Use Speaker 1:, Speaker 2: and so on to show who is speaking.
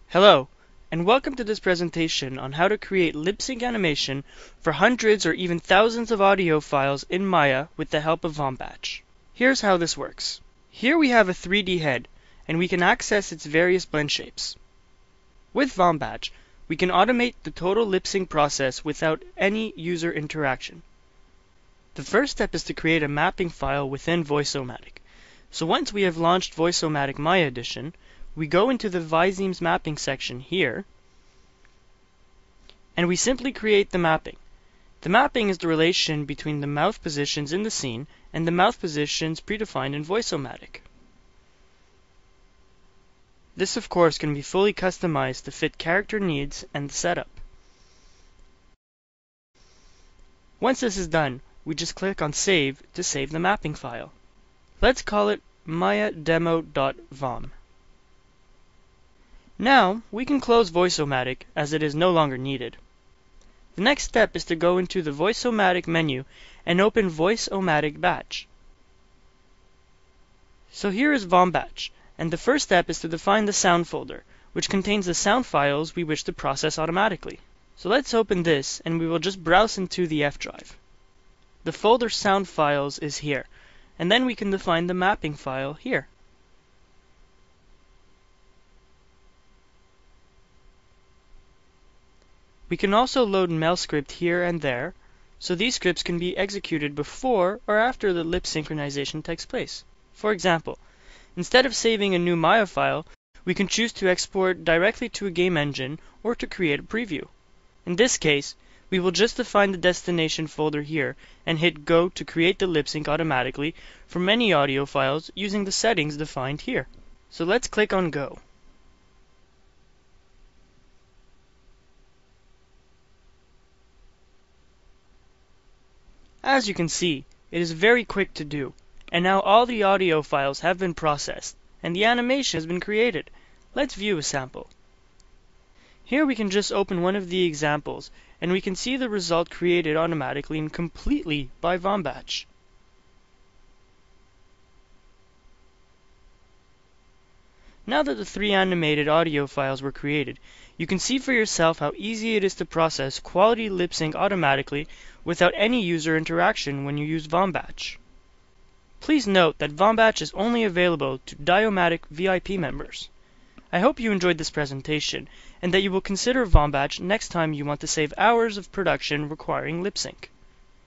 Speaker 1: Hello, and welcome to this presentation on how to create lip sync animation for hundreds or even thousands of audio files in Maya with the help of Vombach. Here's how this works. Here we have a 3D head, and we can access its various blend shapes. With Vombach, we can automate the total lip sync process without any user interaction. The first step is to create a mapping file within Voice-O-Matic. So once we have launched Voice-O-Matic Maya Edition, we go into the Visemes mapping section here, and we simply create the mapping. The mapping is the relation between the mouth positions in the scene and the mouth positions predefined in Voice-O-Matic. This, of course, can be fully customized to fit character needs and the setup. Once this is done, we just click on Save to save the mapping file. Let's call it mayademo.vom. Now, we can close Voice-O-Matic as it is no longer needed. The next step is to go into the Voice-O-Matic menu and open Voice-O-Matic Batch. So here is Vombach, and the first step is to define the sound folder, which contains the sound files we wish to process automatically. So let's open this, and we will just browse into the F drive. The folder sound files is here, and then we can define the mapping file here. We can also load Melscript here and there, so these scripts can be executed before or after the lip synchronization takes place. For example, instead of saving a new Maya file, we can choose to export directly to a game engine or to create a preview. In this case, we will just define the destination folder here and hit Go to create the lip sync automatically for many audio files using the settings defined here. So let's click on Go. As you can see, it is very quick to do, and now all the audio files have been processed, and the animation has been created. Let's view a sample. Here we can just open one of the examples, and we can see the result created automatically and completely by Vombach. Now that the 3 animated audio files were created, you can see for yourself how easy it is to process quality lip sync automatically without any user interaction when you use Vombach. Please note that Vombach is only available to Diomatic VIP members. I hope you enjoyed this presentation and that you will consider Vombach next time you want to save hours of production requiring lip sync.